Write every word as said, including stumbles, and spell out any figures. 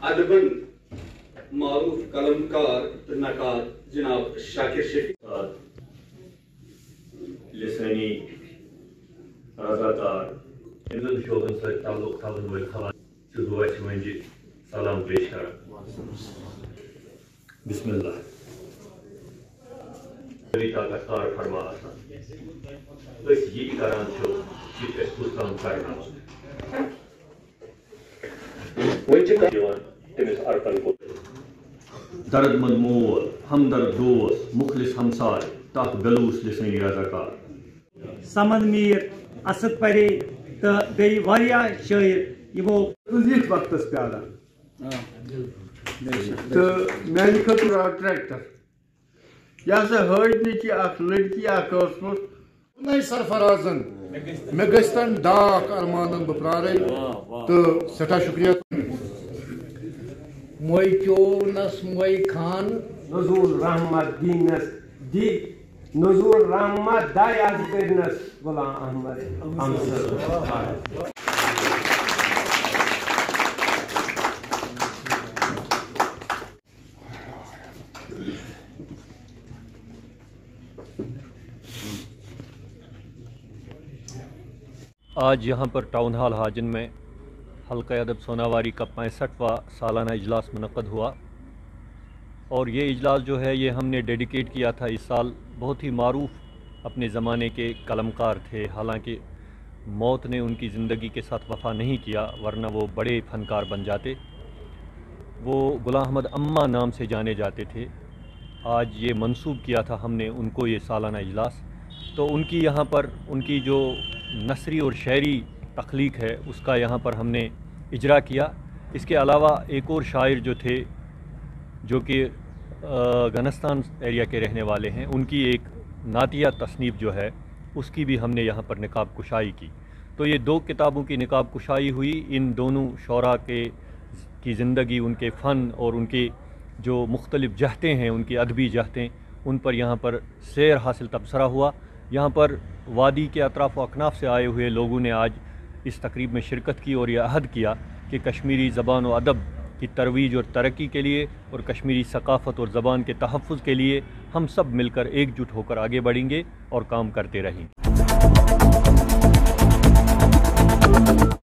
अदबन मारूफ कलमकार नकार जनाब शाकिर शफी लिसानी रजाकार इन शोबन से ताल्लुक थावन वाले खवान से दुआ मंजी सलाम पेश कर बिस्मिल्लाह ताकतकार फरमा अस ये करान छो कि अस कुछ काम करना तमिस अर्पण को दर्दमंद मोल हमदर्द दोस्त मुखलिस हमसाय ताक गलूस लिसानी रजाकार समन मीर असद परे तो गई वारिया शायर यमो यथ वक्त प्यादा तो मेरे खतर ट्रैक्टर यह हजनी की लड़की नहीं सरफराजन मे गन डाक अरमान बपरारे तो सठा शुक्रिया मोई चोनस मोई खान नजूल रहमत दीनस दी नजूल रहमत दायाज करनस गुलाम अहमद अम्मा। आज यहाँ पर टाउन हॉल हाजिन में हल्का अदब सोनावारी का पैंसठवां सालाना इजलास मुनक़्क़द हुआ और ये इजलास जो है ये हमने डेडिकेट किया था। इस साल बहुत ही मारूफ अपने ज़माने के कलमकार थे, हालांकि मौत ने उनकी ज़िंदगी के साथ वफ़ा नहीं किया वरना वो बड़े फ़नकार बन जाते। वो गुलाम अहमद अम्मा नाम से जाने जाते थे। आज ये मंसूब किया था हमने उनको ये सालाना इजलास, तो उनकी यहाँ पर उनकी जो नसरी और शायरी तख्लीक है उसका यहाँ पर हमने इजरा किया। इसके अलावा एक और शायर जो थे जो कि गनस्तान एरिया के रहने वाले हैं, उनकी एक नातिया तसनीफ़ जो है उसकी भी हमने यहाँ पर निकाब कुशाई की। तो ये दो किताबों की निकाब कुशाई हुई। इन दोनों शौरा के की ज़िंदगी, उनके फ़न और उनके जो मुख्तलिफ़ जहतें हैं, उनकी अदबी जहतें, उन पर यहाँ पर सैर हासिल तबसरा हुआ। यहाँ पर वादी के अतराफ़ व अकनाफ़ से आए हुए लोगों ने आज इस तकरीब में शिरकत की और यह अहद किया कि कश्मीरी ज़बान व अदब की तरवीज और तरक्की के लिए और कश्मीरी सकाफ़त और ज़बान के तहफ़्फ़ुज़ के लिए हम सब मिलकर एकजुट होकर आगे बढ़ेंगे और काम करते रहेंगे।